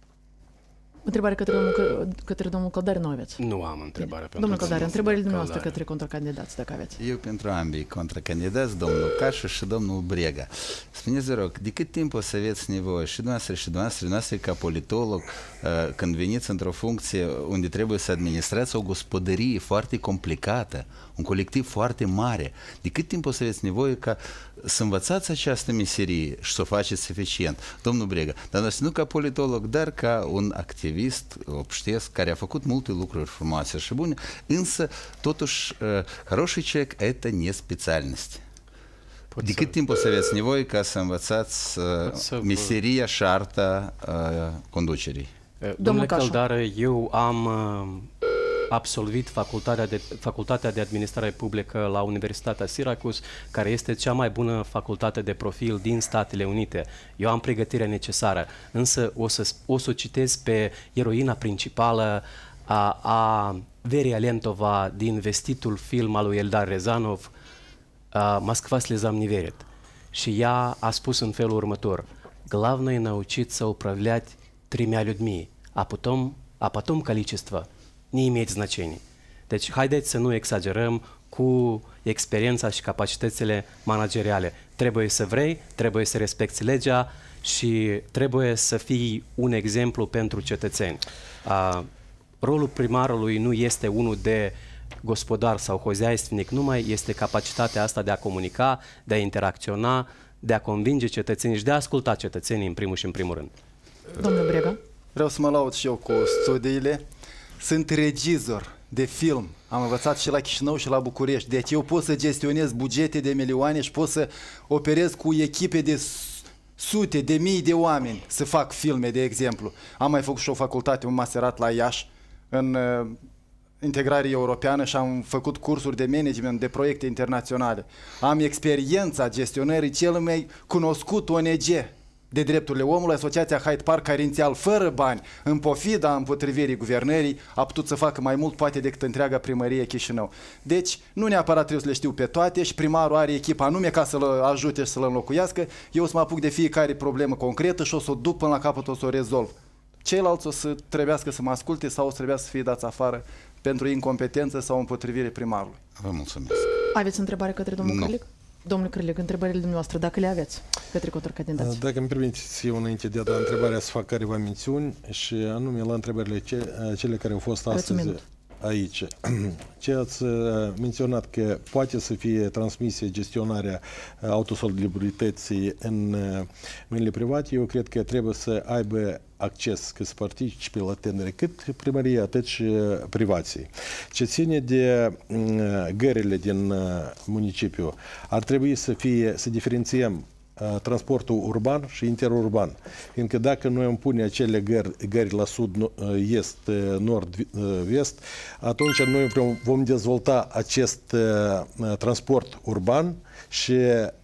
[SPEAKER 1] Întrebare către domnul, către domnul Căldare nu aveți?
[SPEAKER 3] Nu am întrebare pentru
[SPEAKER 1] domnul Căldare, întrebările dumneavoastră
[SPEAKER 3] Căldare.
[SPEAKER 1] către contracandidați, dacă aveți.
[SPEAKER 4] Eu pentru ambii contracandidați, domnul Cașu și domnul Brega. Spuneți, vă rog, de cât timp o să aveți nevoie și dumneavoastră și dumneavoastră, dumneavoastră ca politolog, când veniți într-o funcție unde trebuie să administrați o gospodărie foarte complicată, un colectiv foarte mare, de cât timp o să aveți nevoie ca să învățați această meserie și să o faceți eficient? Domnul Brega, dar nu ca politolog, dar ca un activist obștesc care a făcut multe lucruri frumoase și bune, însă, totuși, хороший человек – это не специальность. De cât timp o să aveți nevoie ca să învățați uh, meseria și arta uh, conducerii?
[SPEAKER 3] Domnule Căldare, eu am uh, absolvit facultatea de, facultatea de administrare publică la Universitatea Syracuse, care este cea mai bună facultate de profil din Statele Unite. Eu am pregătirea necesară, însă o să, o să o citesc pe eroina principală a, a Veria Lentova din vestitul film al lui Eldar Rezanov, Moskva slezam не верит. Și ea a spus în felul următor: Главное научиться управлять тремя людьми, а потом, а потом количество не имеет значения. Deci, haideți să nu exagerăm cu experiența și capacitățile manageriale. Trebuie să vrei, trebuie să respecti legea și trebuie să fii un exemplu pentru cetățeni. Uh, rolul primarului nu este unul de gospodar sau hozyaistvenic numai, este capacitatea asta de a comunica, de a interacționa, de a convinge cetățenii și de a asculta cetățenii în primul și în primul rând.
[SPEAKER 1] Domnule Brega?
[SPEAKER 2] Vreau să mă laud și eu cu studiile. Sunt regizor de film. Am învățat și la Chișinău și la București. Deci eu pot să gestionez bugete de milioane și pot să operez cu echipe de sute, de mii de oameni să fac filme, de exemplu. Am mai făcut și o facultate, un masterat la Iași, în uh, integrare europeană și am făcut cursuri de management de proiecte internaționale. Am experiența gestionării cel mai cunoscut O N G de drepturile omului, Asociația Hyde Park, care inițial fără bani, în pofida împotrivirii guvernării, a putut să facă mai mult poate decât întreaga primărie Chișinău. Deci, nu neapărat trebuie să le știu pe toate și primarul are echipa anume ca să-l ajute și să-l înlocuiască. Eu o să mă apuc de fiecare problemă concretă și o să o duc până la capăt, o să o rezolv. Ceilalți o să trebuiască să mă asculte sau o să trebuiască să fie dați afară pentru incompetență sau împotrivire primarului.
[SPEAKER 4] Vă mulțumesc.
[SPEAKER 1] Aveți întrebare către domnul Crâlic? Domnul Crâlic, întrebările dumneavoastră, dacă le aveți către contracandidați.
[SPEAKER 5] Dacă îmi permiteți eu înainte de a da întrebarea să fac careva mențiuni și anume la întrebările ce, cele care au fost astăzi aici. Ce ați menționat că poate să fie transmisie gestionarea autosolubilității în mâinile private, eu cred că trebuie să aibă acces, că să participe la tendere, cât primăria, atât și privații. Ce ține de gările din municipiu, ar trebui să fie, să diferențiem transportul urban și interurban. Fiindcă dacă noi îmi pune acele gări, gări la sud, est, nord, vest, atunci noi vom dezvolta acest transport urban și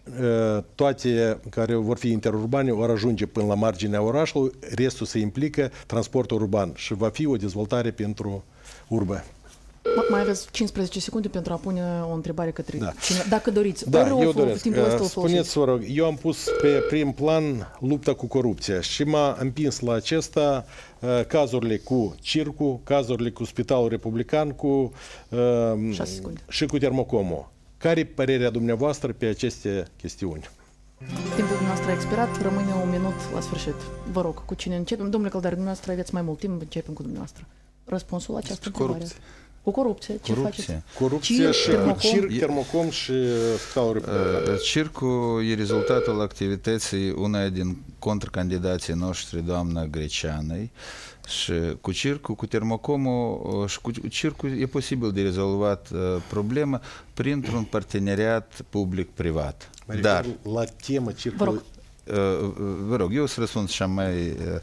[SPEAKER 5] toate care vor fi interurbane vor ajunge până la marginea orașului, restul se implică transportul urban și va fi o dezvoltare pentru urbă.
[SPEAKER 1] Mai aveți cincisprezece secunde pentru a pune o întrebare către
[SPEAKER 5] da.
[SPEAKER 1] cine, dacă doriți.
[SPEAKER 5] Da,
[SPEAKER 1] Ori
[SPEAKER 5] eu doresc.
[SPEAKER 1] Uh,
[SPEAKER 5] Spuneți, vă rog, eu am pus pe prim plan lupta cu corupția și m-a împins la acesta uh, cazurile cu circul, cazurile cu Spitalul Republican cu, uh, și cu Termocomul. Care e părerea dumneavoastră pe aceste chestiuni?
[SPEAKER 1] Timpul dumneavoastră a expirat, rămâne un minut la sfârșit. Vă rog, cu cine începem? Domnule Căldar, dumneavoastră aveți mai mult timp, începem cu dumneavoastră. Răspunsul la această întrebare. Cu corupție. Ce
[SPEAKER 4] corupție.
[SPEAKER 1] faceți?
[SPEAKER 5] Corupție și cu circ, Termocom și Spitalul Republican.
[SPEAKER 4] Circul e rezultatul activității una din contracandidații noștri, doamna Greceanei. Și cu circul, cu Termocomul și cu circul e posibil de rezolvat uh, problema printr-un parteneriat public-privat. Dar
[SPEAKER 5] la temă circul...
[SPEAKER 4] Vă rog, uh, vă rog eu să răspund și mai... Uh,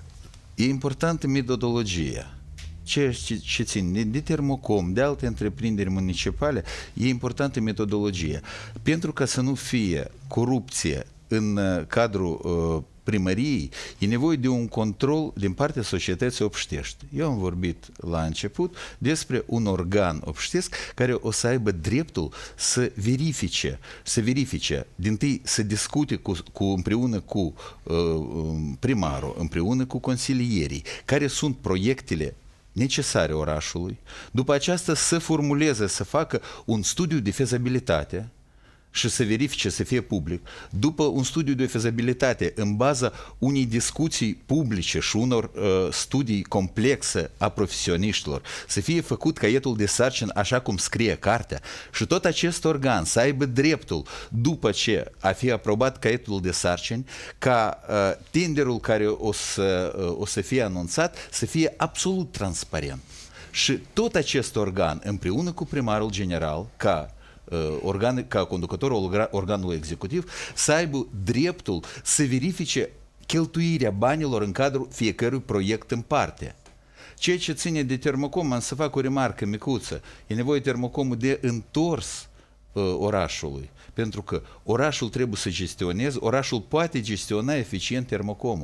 [SPEAKER 4] e importantă metodologia. Ce, ce, ce țin de Termocom, de alte întreprinderi municipale, e importantă metodologia. Pentru ca să nu fie corupție în cadrul uh, primăriei, e nevoie de un control din partea societății obștești. Eu am vorbit la început despre un organ obștesc care o să aibă dreptul să verifice, să verifice, dintâi să discute cu, cu, împreună cu uh, primarul, împreună cu consilierii, care sunt proiectele necesare orașului, după aceasta să formuleze, să facă un studiu de fezabilitate și să verifice, să fie public, după un studiu de fezabilitate în baza unei discuții publice și unor uh, studii complexe a profesioniștilor, să fie făcut caietul de sarcină așa cum scrie cartea și tot acest organ să aibă dreptul, după ce a fi aprobat caietul de sarcini, ca uh, tenderul care o să, uh, o să fie anunțat să fie absolut transparent. Și tot acest organ, împreună cu primarul general, ca organ, ca conducătorul organului executiv, să aibă dreptul să verifice cheltuirea banilor în cadrul fiecărui proiect în parte. Ceea ce ține de termocom, am să fac o remarcă micuță, e nevoie termocomul de întors uh, orașului, pentru că orașul trebuie să gestioneze, orașul poate gestiona eficient termocomul.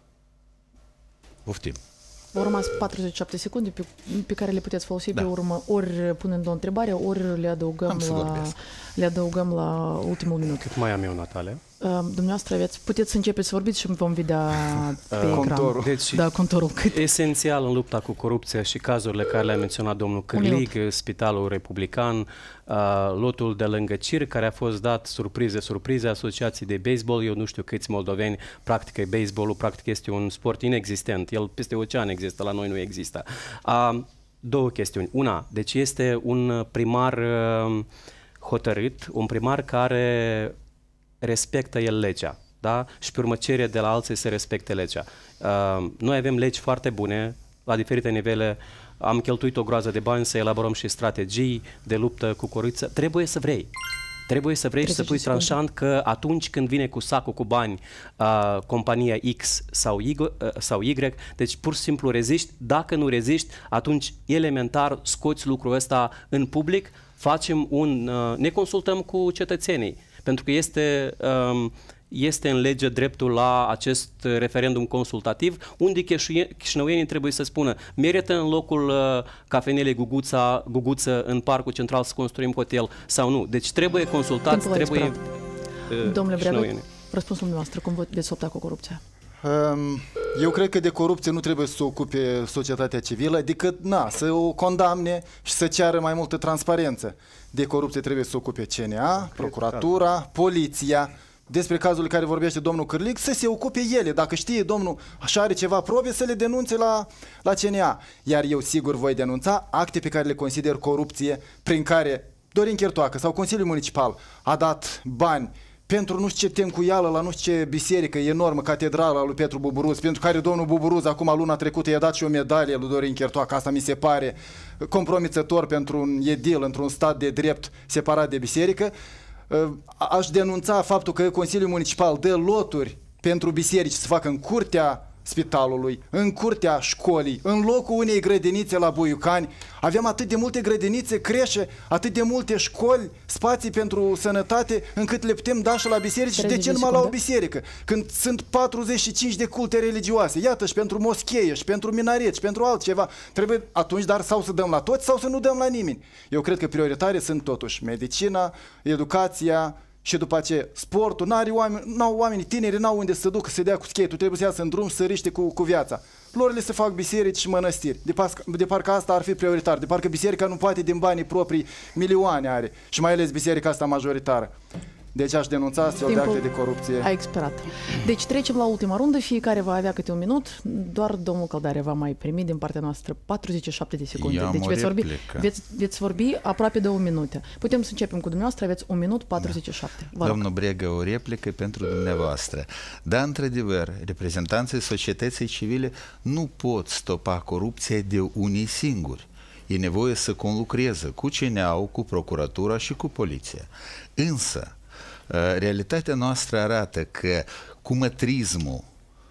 [SPEAKER 4] Poftim.
[SPEAKER 1] Au rămas patruzeci și șapte secunde pe, pe care le puteți folosi
[SPEAKER 4] Da.
[SPEAKER 1] pe urmă, ori punând o întrebare, ori le adăugăm,
[SPEAKER 4] Am să
[SPEAKER 1] la,
[SPEAKER 4] vorbesc.
[SPEAKER 1] le adăugăm la ultimul minut.
[SPEAKER 3] Cât mai am eu, Natalia?
[SPEAKER 1] Uh, Dumneavoastră aveți, puteți să începeți să vorbiți și vom vedea pe ecran.
[SPEAKER 2] Contorul.
[SPEAKER 3] Deci,
[SPEAKER 1] Da, contorul. Cât.
[SPEAKER 3] esențial în lupta cu corupția și cazurile care le-a menționat domnul Cârlig, Spitalul Republican, uh, lotul de lângă Cir, care a fost dat surprize, surprize asociații de baseball. Eu nu știu câți moldoveni practică baseballul, practic este un sport inexistent. El peste ocean există, la noi nu există. Uh, două chestiuni. Una, deci este un primar uh, hotărât, un primar care respectă el legea, da? Și pe urmă cere de la alții să respecte legea. Uh, noi avem legi foarte bune, la diferite nivele, am cheltuit o groază de bani să elaborăm și strategii de luptă cu corupția. Trebuie să vrei. Trebuie să vrei și să pui tranșant că atunci când vine cu sacul cu bani uh, compania X sau Y, uh, sau Y, deci pur și simplu reziști. Dacă nu reziști, atunci elementar scoți lucrul ăsta în public, facem un, uh, ne consultăm cu cetățenii. Pentru că este, um, este în lege dreptul la acest referendum consultativ, unde chișinăuienii trebuie să spună merită în locul uh, cafenelei Guguța, Guguță în Parcul Central să construim hotel sau nu. Deci trebuie consultați,
[SPEAKER 1] Timpul a
[SPEAKER 3] trebuie
[SPEAKER 1] expirat. Domnule Breagu, răspunsul dumneavoastră, cum veți opta cu corupția?
[SPEAKER 2] Um, Eu cred că de corupție nu trebuie să se ocupe societatea civilă, decât na, să o condamne și să ceară mai multă transparență. De corupție trebuie să se ocupe C N A, procuratura, poliția. Despre cazul care vorbește domnul Cârlig, să se ocupe ele. Dacă știe domnul așa are ceva probe, să le denunțe la, la C N A. Iar eu sigur voi denunța acte pe care le consider corupție, prin care Dorin Chertoacă sau Consiliul Municipal a dat bani pentru nu știu ce temcuială la nu știu ce biserică enormă, catedrala lui Petru Buburuz, pentru care domnul Buburuz acum luna trecută i-a dat și o medalie lui Dorin Chertoacă. Asta mi se pare compromițător pentru un edil într-un stat de drept separat de biserică. Aș denunța faptul că Consiliul Municipal dă loturi pentru biserici să facă în curtea spitalului, în curtea școlii, în locul unei grădinițe la Buiucani. Avem atât de multe grădinițe, creșe, atât de multe școli, spații pentru sănătate, încât le putem da și la biserici. Și de ce numai la o biserică? Când sunt patruzeci și cinci de culte religioase, iată, și pentru moscheie, și pentru minaret, și pentru altceva, trebuie atunci, dar sau să dăm la toți, sau să nu dăm la nimeni. Eu cred că prioritare sunt totuși medicina, educația, și după aceea sportul. N-are oameni, n-au oamenii tineri, n-au unde să se ducă, să se dea cu skate-ul, trebuie să iasă în drum, să riște cu, cu viața. Lor le se fac biserici și mănăstiri. De, pas, de parcă asta ar fi prioritar, de parcă biserica nu poate din banii proprii, milioane are. Și mai ales biserica asta majoritară. Deci aș denunța astfel de acte de corupție.
[SPEAKER 1] A expirat. Deci trecem la ultima rundă, fiecare va avea câte un minut, doar domnul Căldare va mai primi din partea noastră patruzeci și șapte de secunde.
[SPEAKER 4] Eu am
[SPEAKER 1] deci
[SPEAKER 4] o
[SPEAKER 1] veți vorbi,
[SPEAKER 4] replică.
[SPEAKER 1] veți, veți vorbi aproape două minute. Putem să începem cu dumneavoastră, aveți un minut patruzeci și șapte. Vă rog.
[SPEAKER 4] Domnul Brega, o replică pentru dumneavoastră. Da, într-adevăr, reprezentanții societății civile nu pot stopa corupția de unii singuri. E nevoie să conlucreze cu C N A-ul, cu procuratura și cu poliția. Însă, realitatea noastră arată că cumătrismul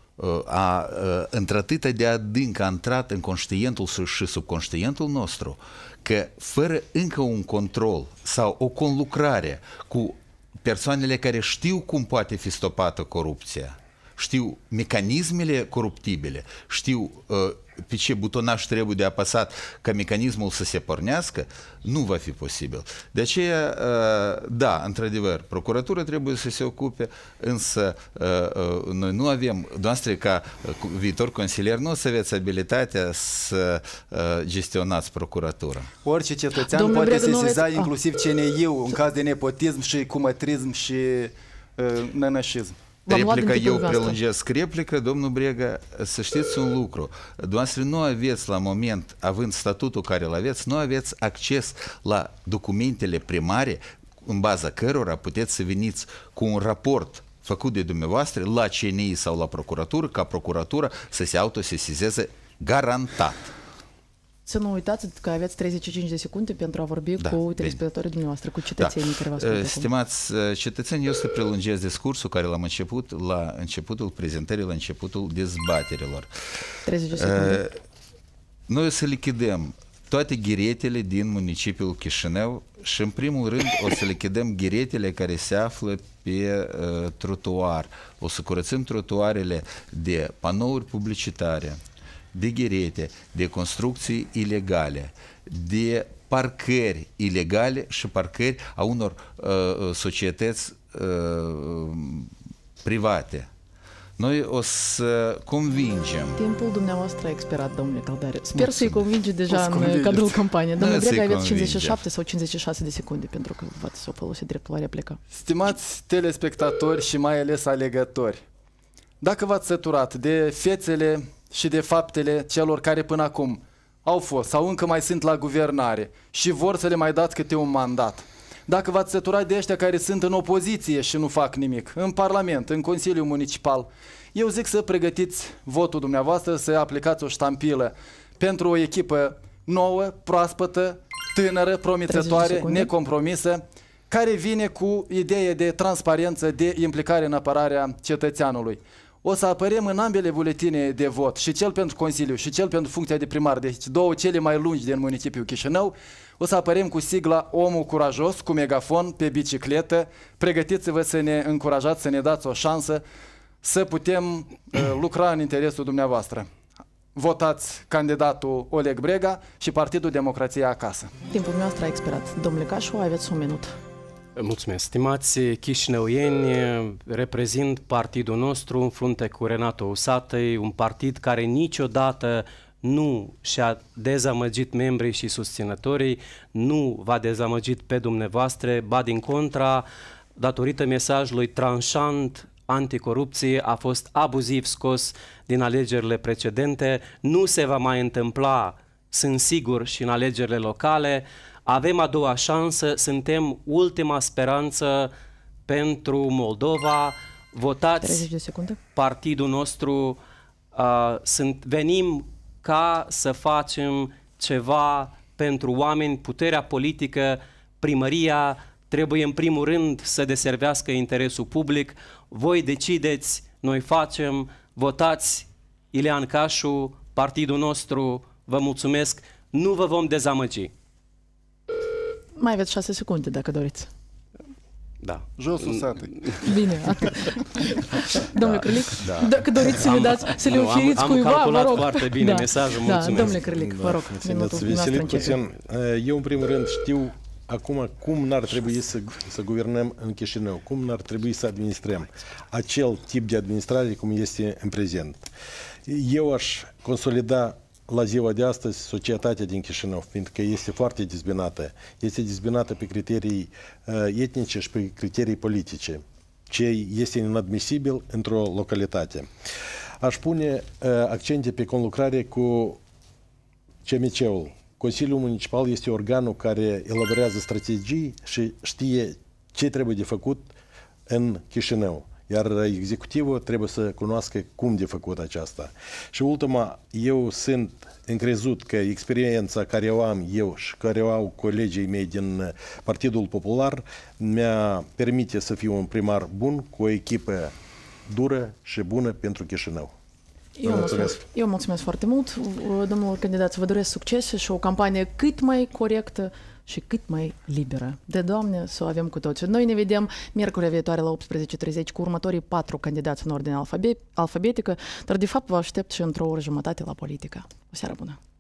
[SPEAKER 4] a, într-atât de adânc a intrat în conștientul și subconștientul nostru, că fără încă un control sau o conlucrare cu persoanele care știu cum poate fi stopată corupția, știu mecanismele coruptibile, știu uh, pe ce butonaj trebuie de apăsat ca mecanismul să se pornească, nu va fi posibil. De aceea, uh, da, într-adevăr, procuratura trebuie să se ocupe, însă uh, uh, noi nu avem, noastre ca uh, viitor consilier, nu o să aveți abilitatea să uh, gestionați procuratura.
[SPEAKER 2] Orice cetățean
[SPEAKER 1] Domnule
[SPEAKER 2] poate
[SPEAKER 1] Brega,
[SPEAKER 2] sesiza
[SPEAKER 1] aveți...
[SPEAKER 2] inclusiv C N I-ul în caz de nepotism și cumătrism și uh, nănășism.
[SPEAKER 4] Replica, eu prelungesc replică, domnul Brega, să știți un lucru. Dumneavoastră nu aveți la moment, având statutul care îl aveți, nu aveți acces la documentele primare în baza cărora puteți să veniți cu un raport făcut de dumneavoastră la C N I sau la procuratură, ca procuratura să se autosesizeze garantat.
[SPEAKER 1] Să nu uitați că aveți treizeci și cinci de secunde pentru a vorbi
[SPEAKER 4] da,
[SPEAKER 1] cu telespectatorii dumneavoastră, cu cetățenii da. care vă ascultă.
[SPEAKER 4] Stimați cetățeni, eu să prelungesc discursul care l-am început la începutul prezentării, la începutul dezbaterilor.
[SPEAKER 1] treizeci de secunde.
[SPEAKER 4] noi o să lichidăm toate ghiretele din municipiul Chișinău și, în primul rând, o să lichidăm ghiretele care se află pe uh, trotuar. O să curățăm trotuarele de panouri publicitare, de ghirete, de construcții ilegale, de parcări ilegale și parcări a unor uh, societăți uh, private. Noi o să convingem.
[SPEAKER 1] Timpul dumneavoastră a expirat, domnule Căldare. Sper să-i convinge deja în cadrul campaniei. Domnule Brega, aveți cincizeci și șapte sau cincizeci și șase de secunde pentru că v-ați folosit dreptul la replică.
[SPEAKER 2] Stimați telespectatori și mai ales alegători, dacă v-ați săturat de fețele și de faptele celor care până acum au fost sau încă mai sunt la guvernare și vor să le mai dați câte un mandat, dacă v-ați săturat de ăștia care sunt în opoziție și nu fac nimic, în Parlament, în Consiliul Municipal, eu zic să pregătiți votul dumneavoastră, să aplicați o ștampilă pentru o echipă nouă, proaspătă, tânără, promițătoare, necompromisă, care vine cu idee de transparență, de implicare în apărarea cetățeanului. O să apărem în ambele buletine de vot, și cel pentru Consiliu și cel pentru funcția de primar, deci două cele mai lungi din municipiul Chișinău, o să apărem cu sigla Omul Curajos, cu megafon, pe bicicletă. Pregătiți-vă să ne încurajați, să ne dați o șansă să putem uh, lucra în interesul dumneavoastră. Votați candidatul Oleg Brega și Partidul Democrația acasă.
[SPEAKER 1] Timpul nostru a expirat. Domnule Cașu, aveți un minut.
[SPEAKER 3] Mulțumesc. Stimați chișinăuieni, reprezint partidul nostru în frunte cu Renato Usatăi, un partid care niciodată nu și-a dezamăgit membrii și susținătorii, nu v-a dezamăgit pe dumneavoastră, ba din contra, datorită mesajului tranșant anticorupție, a fost abuziv scos din alegerile precedente, nu se va mai întâmpla, sunt sigur, și în alegerile locale. Avem a doua șansă, suntem ultima speranță pentru Moldova. Votați partidul nostru, uh, sunt, venim ca să facem ceva pentru oameni. Puterea politică, primăria, trebuie în primul rând să deservească interesul public. Voi decideți, noi facem, votați Ilean Cașu, partidul nostru, vă mulțumesc, nu vă vom dezamăgi.
[SPEAKER 1] Mai aveți șase secunde, dacă doriți.
[SPEAKER 3] Da.
[SPEAKER 2] Josul satului.
[SPEAKER 1] Bine, atât. Domnule Crălic, da. Dacă doriți să le dați, să le oferiți cuiva,
[SPEAKER 3] vă rog. Am calculat
[SPEAKER 1] foarte
[SPEAKER 3] bine da. mesajul, mulțumesc.
[SPEAKER 1] Da, domnule Crălic, vă rog,
[SPEAKER 5] da, minutul puțin. Eu, în primul rând, știu acum cum n-ar trebui să, să guvernăm în Chișinău, cum n-ar trebui să administrăm acel tip de administrare cum este în prezent. Eu aș consolida la ziua de astăzi societatea din Chișinău, fiindcă este foarte dezbinată. Este dezbinată pe criterii uh, etnice și pe criterii politice, ce este inadmisibil într-o localitate. Aș pune uh, accente pe conlucrare cu C M C-ul. Consiliul Municipal este organul care elaborează strategii și știe ce trebuie de făcut în Chișinău. Iar executivul trebuie să cunoască cum de făcut aceasta. Și ultima, eu sunt încrezut că experiența care o am eu și care o au colegii mei din Partidul Popular mi-a permite să fiu un primar bun, cu o echipă dură și bună pentru Chișinău.
[SPEAKER 1] Eu mulțumesc. Eu mulțumesc foarte mult. Domnul candidat, vă doresc succes și o campanie cât mai corectă și cât mai liberă. De Doamne, să o avem cu toți. Noi ne vedem miercurea viitoare la optsprezece și treizeci cu următorii patru candidați în ordine alfabetică, dar de fapt vă aștept și într-o oră jumătate la politică. O seară bună!